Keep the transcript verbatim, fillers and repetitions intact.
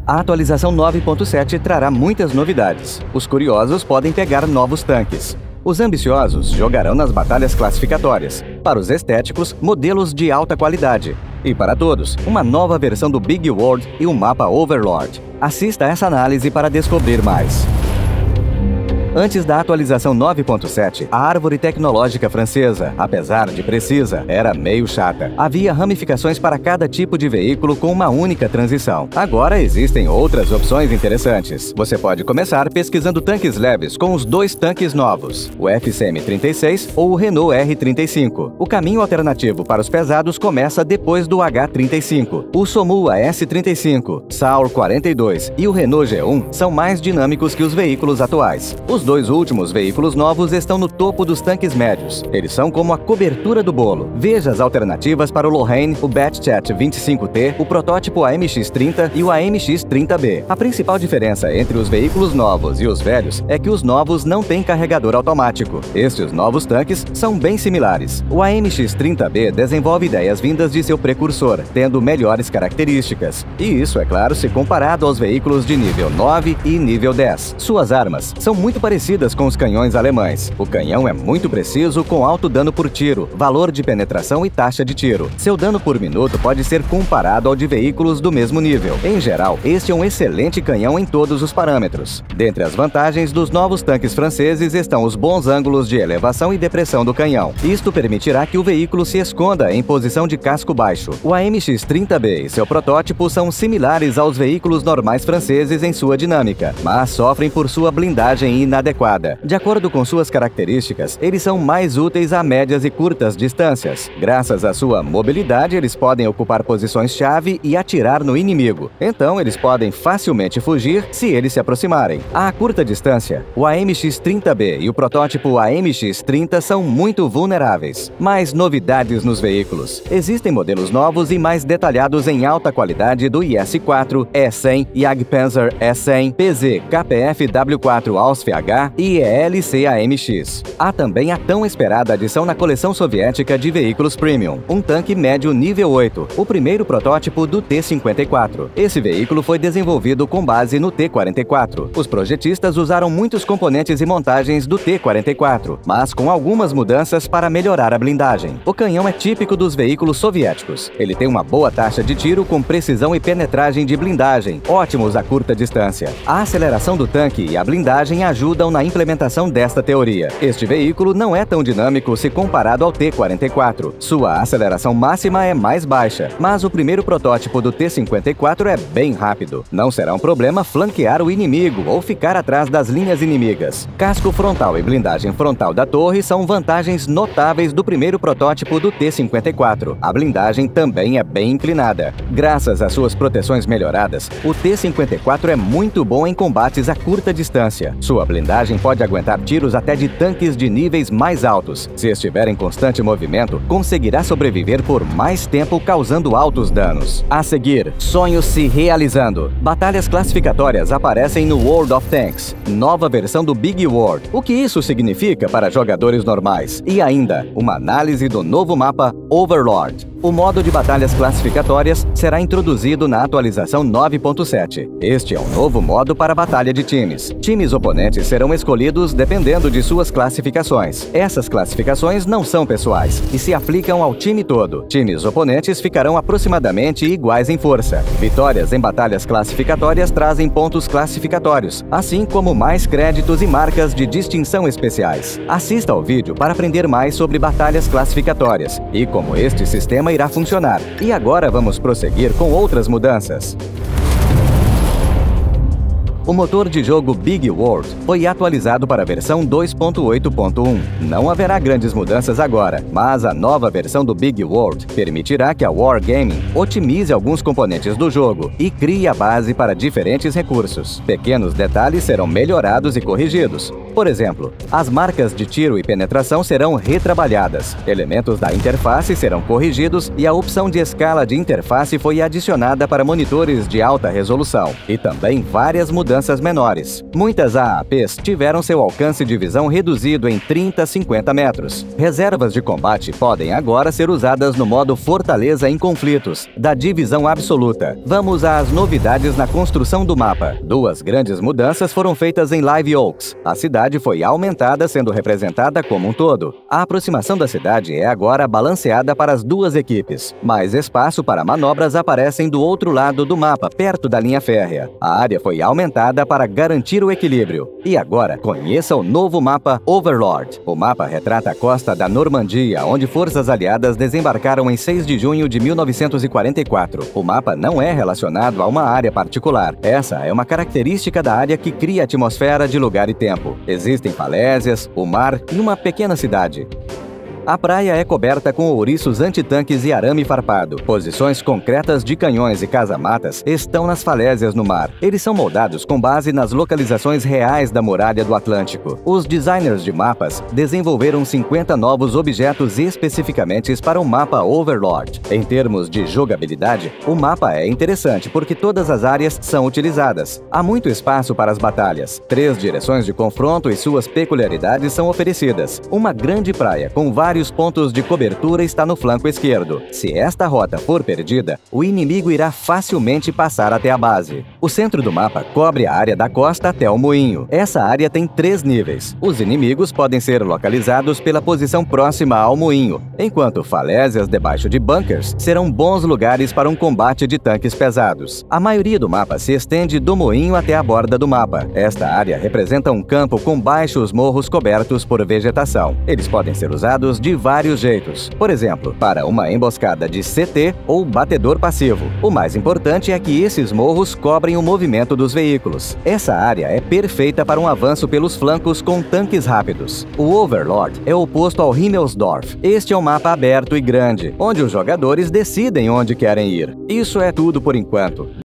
A atualização nove ponto sete trará muitas novidades. Os curiosos podem pegar novos tanques. Os ambiciosos jogarão nas batalhas classificatórias. Para os estéticos, modelos de alta qualidade. E para todos, uma nova versão do Big World e um mapa Overlord. Assista essa análise para descobrir mais. Antes da atualização nove ponto sete, a árvore tecnológica francesa, apesar de precisa, era meio chata. Havia ramificações para cada tipo de veículo com uma única transição. Agora existem outras opções interessantes. Você pode começar pesquisando tanques leves com os dois tanques novos, o F C M trinta e seis ou o Renault R trinta e cinco. O caminho alternativo para os pesados começa depois do H trinta e cinco. O Somu A S trinta e cinco, Saur quarenta e dois e o Renault G um são mais dinâmicos que os veículos atuais. Os dois últimos veículos novos estão no topo dos tanques médios. Eles são como a cobertura do bolo. Veja as alternativas para o Lorraine, o Batchat vinte e cinco T, o protótipo A M X trinta e o A M X trinta B. A principal diferença entre os veículos novos e os velhos é que os novos não têm carregador automático. Estes novos tanques são bem similares. O A M X trinta B desenvolve ideias vindas de seu precursor, tendo melhores características. E isso, é claro, se comparado aos veículos de nível nove e nível dez. Suas armas são muito parecidas com os canhões alemães. O canhão é muito preciso, com alto dano por tiro, valor de penetração e taxa de tiro. Seu dano por minuto pode ser comparado ao de veículos do mesmo nível. Em geral, este é um excelente canhão em todos os parâmetros. Dentre as vantagens dos novos tanques franceses estão os bons ângulos de elevação e depressão do canhão. Isto permitirá que o veículo se esconda em posição de casco baixo. O A M X trinta B e seu protótipo são similares aos veículos normais franceses em sua dinâmica, mas sofrem por sua blindagem inadequada. De acordo com suas características, eles são mais úteis a médias e curtas distâncias. Graças à sua mobilidade, eles podem ocupar posições-chave e atirar no inimigo. Então, eles podem facilmente fugir se eles se aproximarem. A curta distância, o A M X trinta B e o protótipo A M X trinta são muito vulneráveis. Mais novidades nos veículos. Existem modelos novos e mais detalhados em alta qualidade do I S quatro, E cem, Jagdpanzer E cem, P Z K P F W quatro Ausf H e E L C A M X. Há também a tão esperada adição na coleção soviética de veículos premium, um tanque médio nível oito, o primeiro protótipo do T cinquenta e quatro. Esse veículo foi desenvolvido com base no T quarenta e quatro. Os projetistas usaram muitos componentes e montagens do T quarenta e quatro, mas com algumas mudanças para melhorar a blindagem. O canhão é típico dos veículos soviéticos. Ele tem uma boa taxa de tiro com precisão e penetragem de blindagem, ótimos a curta distância. A aceleração do tanque e a blindagem ajudam na implementação desta teoria. Este veículo não é tão dinâmico se comparado ao T quarenta e quatro. Sua aceleração máxima é mais baixa, mas o primeiro protótipo do T cinquenta e quatro é bem rápido. Não será um problema flanquear o inimigo ou ficar atrás das linhas inimigas. Casco frontal e blindagem frontal da torre são vantagens notáveis do primeiro protótipo do T cinquenta e quatro. A blindagem também é bem inclinada. Graças às suas proteções melhoradas, o T cinquenta e quatro é muito bom em combates a curta distância. Sua blindagem pode aguentar tiros até de tanques de níveis mais altos. Se estiver em constante movimento, conseguirá sobreviver por mais tempo, causando altos danos. A seguir, sonhos se realizando. Batalhas classificatórias aparecem no World of Tanks, nova versão do Big World. O que isso significa para jogadores normais? E ainda, uma análise do novo mapa Overlord. O modo de batalhas classificatórias será introduzido na atualização nove ponto sete. Este é um novo modo para batalha de times. Times oponentes serão escolhidos dependendo de suas classificações. Essas classificações não são pessoais e se aplicam ao time todo. Times oponentes ficarão aproximadamente iguais em força. Vitórias em batalhas classificatórias trazem pontos classificatórios, assim como mais créditos e marcas de distinção especiais. Assista ao vídeo para aprender mais sobre batalhas classificatórias e como este sistema irá funcionar. E agora vamos prosseguir com outras mudanças. O motor de jogo Big World foi atualizado para a versão dois ponto oito ponto um. Não haverá grandes mudanças agora, mas a nova versão do Big World permitirá que a Wargaming otimize alguns componentes do jogo e crie a base para diferentes recursos. Pequenos detalhes serão melhorados e corrigidos. Por exemplo, as marcas de tiro e penetração serão retrabalhadas, elementos da interface serão corrigidos e a opção de escala de interface foi adicionada para monitores de alta resolução, e também várias mudanças menores. Muitas A A Ps tiveram seu alcance de visão reduzido em trinta a cinquenta metros. Reservas de combate podem agora ser usadas no modo Fortaleza em Conflitos, da Divisão Absoluta. Vamos às novidades na construção do mapa. Duas grandes mudanças foram feitas em Live Oaks. A cidade foi aumentada, sendo representada como um todo. A aproximação da cidade é agora balanceada para as duas equipes. Mais espaço para manobras aparecem do outro lado do mapa, perto da linha férrea. A área foi aumentada para garantir o equilíbrio. E agora, conheça o novo mapa Overlord. O mapa retrata a costa da Normandia, onde forças aliadas desembarcaram em seis de junho de mil novecentos e quarenta e quatro. O mapa não é relacionado a uma área particular. Essa é uma característica da área que cria a atmosfera de lugar e tempo. Existem falésias, o mar e uma pequena cidade. A praia é coberta com ouriços antitanques e arame farpado. Posições concretas de canhões e casamatas estão nas falésias no mar. Eles são moldados com base nas localizações reais da muralha do Atlântico. Os designers de mapas desenvolveram cinquenta novos objetos especificamente para o mapa Overlord. Em termos de jogabilidade, o mapa é interessante porque todas as áreas são utilizadas. Há muito espaço para as batalhas. Três direções de confronto e suas peculiaridades são oferecidas. Uma grande praia com vários Vários pontos de cobertura está no flanco esquerdo. Se esta rota for perdida, o inimigo irá facilmente passar até a base. O centro do mapa cobre a área da costa até o moinho. Essa área tem três níveis. Os inimigos podem ser localizados pela posição próxima ao moinho, enquanto falésias debaixo de bunkers serão bons lugares para um combate de tanques pesados. A maioria do mapa se estende do moinho até a borda do mapa. Esta área representa um campo com baixos morros cobertos por vegetação. Eles podem ser usados de vários jeitos. Por exemplo, para uma emboscada de C T ou batedor passivo. O mais importante é que esses morros cobrem o movimento dos veículos. Essa área é perfeita para um avanço pelos flancos com tanques rápidos. O Overlord é oposto ao Himmelsdorf. Este é um mapa aberto e grande, onde os jogadores decidem onde querem ir. Isso é tudo por enquanto.